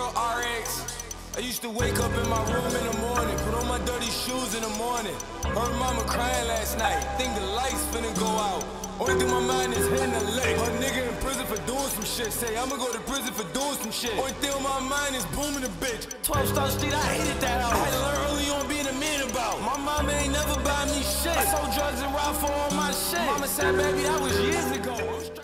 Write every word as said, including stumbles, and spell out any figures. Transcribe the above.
little R X. I used to wake up in my room in the morning, put on my dirty shoes in the morning. Heard mama crying last night, think the lights finna go out. Only thing my mind is hitting the lick. A nigga in prison for doing some shit. Say I'ma go to prison for doing some shit. Only thing on my mind is booming a bitch. twelve Star Street, I hated that out. I had to learn early on being a man about. My mama ain't never buy me shit. I sold drugs and robbed for all my shit. Mama said, baby, that was years ago.